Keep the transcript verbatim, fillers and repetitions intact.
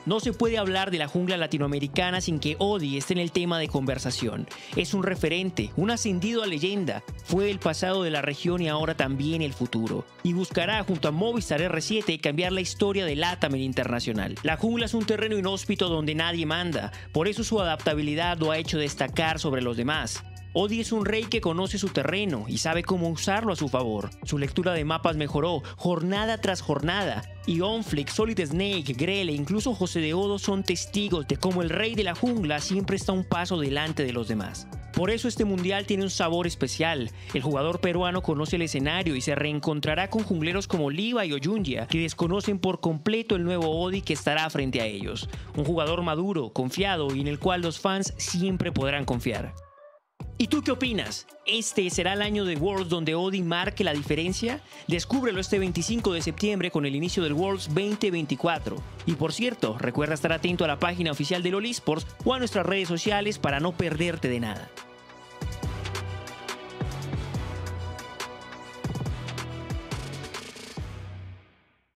No se puede hablar de la jungla latinoamericana sin que Odi esté en el tema de conversación. Es un referente, un ascendido a leyenda. Fue el pasado de la región y ahora también el futuro. Y buscará junto a Movistar R siete cambiar la historia del LATAM en internacional. La jungla es un terreno inhóspito donde nadie manda. Por eso su adaptabilidad lo ha hecho destacar sobre los demás. Odi es un rey que conoce su terreno y sabe cómo usarlo a su favor. Su lectura de mapas mejoró jornada tras jornada. Y Onflick, Solid Snake, Grell e incluso José de Odo son testigos de cómo el rey de la jungla siempre está un paso delante de los demás. Por eso este mundial tiene un sabor especial. El jugador peruano conoce el escenario y se reencontrará con jungleros como Levi o Jungia, que desconocen por completo el nuevo Odi que estará frente a ellos. Un jugador maduro, confiado y en el cual los fans siempre podrán confiar. ¿Y tú qué opinas? ¿Este será el año de Worlds donde Odi marque la diferencia? Descúbrelo este veinticinco de septiembre con el inicio del Worlds veinte veinticuatro. Y por cierto, recuerda estar atento a la página oficial de LoL Esports o a nuestras redes sociales para no perderte de nada.